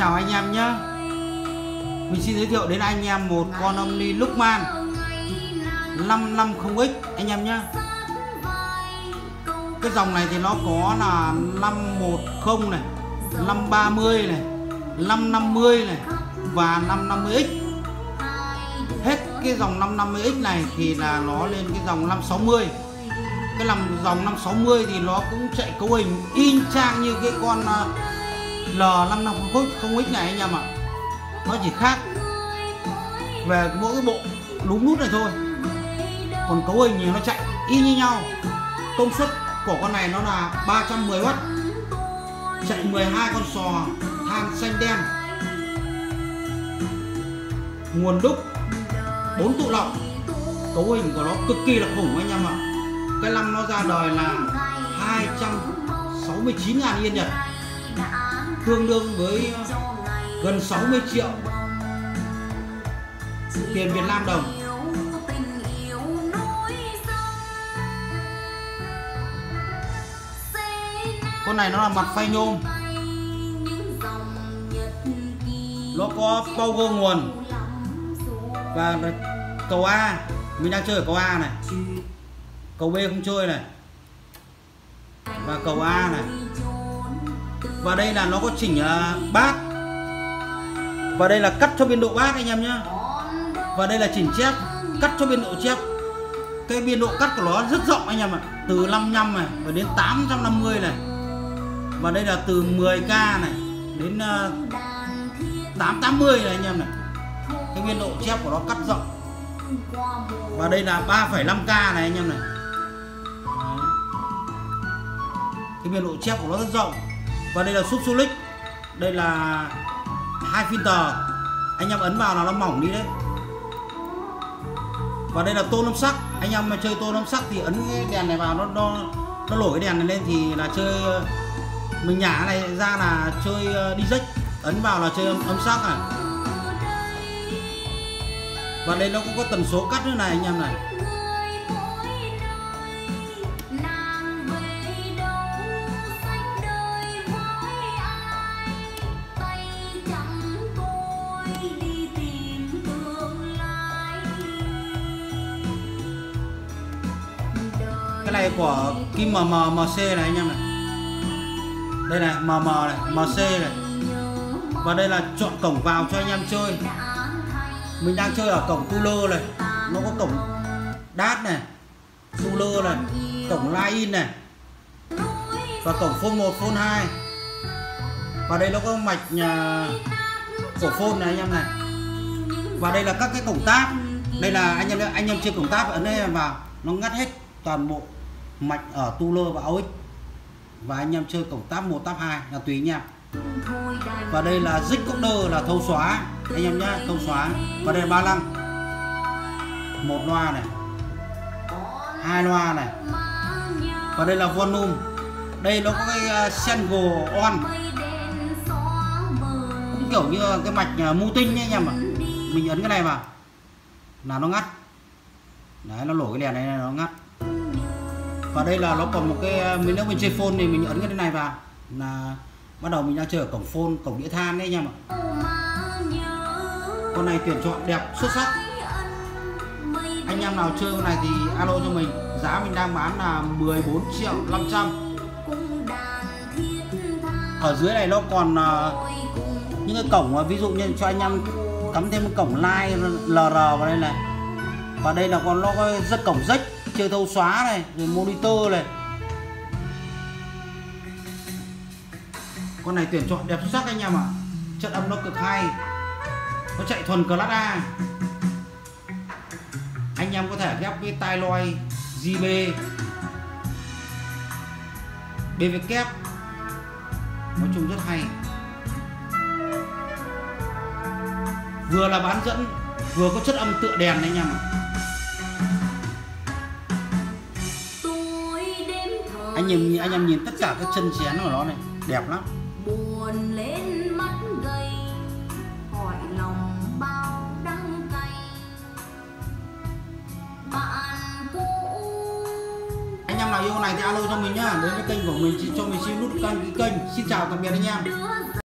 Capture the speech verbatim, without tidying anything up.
chào anh em nhé. Mình xin giới thiệu đến anh em một con Omni Luckman năm năm không x anh em nhé. Cái dòng này thì nó có là năm một không này, năm ba mươi này, năm năm mươi này và năm năm mươi x. Hết cái dòng năm năm mươi x này thì là nó lên cái dòng năm sáu mươi. Cái làm dòng năm sáu mươi thì nó cũng chạy cấu hình in chang như cái con L năm năm không x này anh em ạ. Nó chỉ khác về mỗi cái bộ núm nút này thôi, còn cấu hình thì nó chạy y như nhau. Công suất của con này nó là ba trăm mười oát, chạy mười hai con sò than xanh đen, nguồn đúc, bốn tụ lọc. Cấu hình của nó cực kỳ là khủng anh em ạ. Cái năm nó ra đời là hai trăm sáu mươi chín ngàn yên Nhật, tương đương với gần sáu mươi triệu tiền Việt Nam đồng. Con này nó là mặt phay nhôm, nó có power nguồn và cầu A. Mình đang chơi ở cầu A này, cầu B không chơi này, và cầu A này. Và đây là nó có chỉnh uh, bát, và đây là cắt cho biên độ bát anh em nhé. Và đây là chỉnh chép, cắt cho biên độ chép. Cái biên độ cắt của nó rất rộng anh em ạ, từ năm mươi lăm này và đến tám trăm năm mươi này. Và đây là từ mười k này đến uh, tám trăm tám mươi này anh em này. Cái biên độ chép của nó cắt rộng. Và đây là ba phẩy năm k này anh em này. Đấy. Cái biên độ chép của nó rất rộng. Và đây là sub Sulic. Đây là hai filter. Anh em ấn vào là nó mỏng đi đấy. Và đây là tôn âm sắc. Anh em mà chơi tôn âm sắc thì ấn cái đèn này vào, nó nó nó nổi cái đèn này lên thì là chơi. Mình nhả này ra là chơi đi rách, ấn vào là chơi âm, âm sắc này. Và đây nó cũng có tần số cắt nữa này anh em này. Cái này của kim em em em xê này anh em này. Đây này, em em này, em xê này. Và đây là chọn cổng vào cho anh em chơi. Mình đang chơi ở cổng Tuler này, nó có cổng đát này, Tuler này, cổng line in này, và cổng phone một, phone hai. Và đây nó có mạch nhà của phone này anh em này. Và đây là các cái cổng tab. Đây là anh em anh em chơi cổng tab, ấn đây vào nó ngắt hết toàn bộ mạch ở Tuler và a u ích. Và anh em chơi cổng tab một, tab hai là tùy anh em. Và đây là dích coder là thâu xóa anh em nhé, thâu xóa. Và đây là ba lăng, một loa này, hai loa này. Và đây là volume. Đây nó có cái single on, cũng kiểu như cái mạch mu tinh nhé anh em ạ. Mình ấn cái này vào là nó ngắt. Đấy, nó nổi cái đèn này, này nó ngắt. Và đây là nó còn một cái, mình nếu mình chơi phone thì mình ấn cái này vào là bắt đầu mình đang chơi ở cổng phone, cổng đĩa than đấy anh em ạ. Con này tuyển chọn đẹp xuất sắc. Anh em nào chơi con này thì alo cho mình. Giá mình đang bán là mười bốn triệu năm trăm. Ở dưới này nó còn uh, những cái cổng uh, ví dụ như cho anh em cắm thêm một cổng line lờ rờ vào đây này. Và đây là còn nó có rất cổng rách chơi thâu xóa này, rồi monitor này. Con này tuyển chọn đẹp xuất sắc anh em ạ. Chất âm nó cực hay. Nó chạy thuần class A. Anh em có thể ghép cái tai loa giê bê, bê vê kép. Nói chung rất hay. Vừa là bán dẫn, vừa có chất âm tựa đèn anh em ạ. Anh em anh em nhìn tất cả các chân chén của nó này, đẹp lắm. Buồn lên mắt gầy, hỏi lòng bao đắng cay. Bạn cũ. Anh em nào yêu này thì alo cho mình nhá, đến với kênh của mình cho mình xin nút đăng ký kênh. Xin chào tạm biệt anh em.